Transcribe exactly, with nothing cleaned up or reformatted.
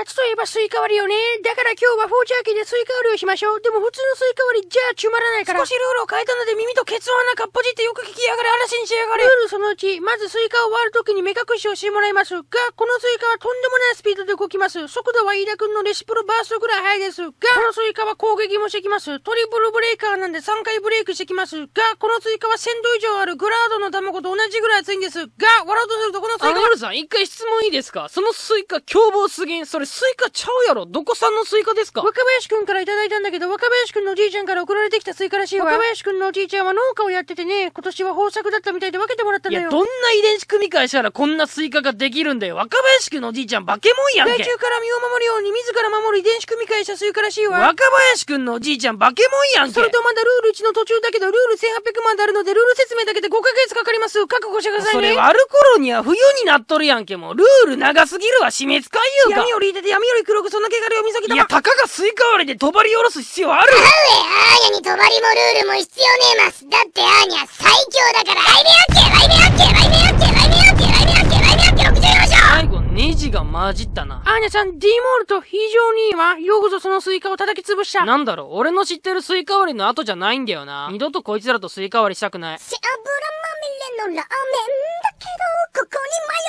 夏といえばスイカ割りよね。だから今日はフォーチャーキーでスイカ割りをしましょう。でも普通のスイカ割りじゃつまらないから。少しルールを変えたので耳とケツを穴かっぽじってよく聞きやがれ。嵐にしやがれ。ルールそのうち、まずスイカを割るときに目隠しをしてもらいますが、このスイカはとんでもないスピードで動きます。速度は飯田くんのレシプロバーストぐらい速いですが、このスイカは攻撃もしてきます。トリプルブレーカーなんでさんかいブレイクしてきますが、このスイカはせんど以上あるグラードの卵と同じぐらい熱いんですが、割ろうとするとこのスイカは。 あの、夜さん、一回質問いいですか？そのスイカ凶暴すぎん。それスイカちゃうやろ。どこ産のスイカですか？ 若林くんからいただいたんだけど、若林くんのおじいちゃんから送られてきたスイカらしいわ。若林くんのおじいちゃんは農家をやっててね、今年は豊作だったみたいで分けてもらったのよ。 いや、どんな遺伝子組み換えしたらこんなスイカができるんだよ。若林くんのおじいちゃん化け物やんけ。 害虫から身を守るように自ら守る遺伝子組み換えしたスイカらしいわ。 若林くんのおじいちゃん化け物やんけ。 それとまだルールいちの途中だけど、ルールせんはっぴゃくまんであるので、ルール説明だけでごかげつかかります。覚悟してくださいね。 それ割る頃には冬になっとるやんけ。もうルール長すぎるわ。死滅回遊か。 闇よりいてて闇より黒く、そんな汚れを見そぎた。 いや、たかがスイカ割りで帳下ろす必要ある？ 母上、アーニャに帳もルールも必要ねえます。だってアーニャ最強だから。来年あっけ来年あっけ来年あっけ来年あっけ来年あっけ来年あっけろくじゅうよん勝。 最後ネジが混じったな。 アーニャさん、D モールと非常にいいわ。よくぞそのスイカを叩き潰した。 なんだろう、俺の知ってるスイカ割りの後じゃないんだよな。二度とこいつらとスイカ割りしたくない。 背脂まみれのラーメンだけど、ここにマヨ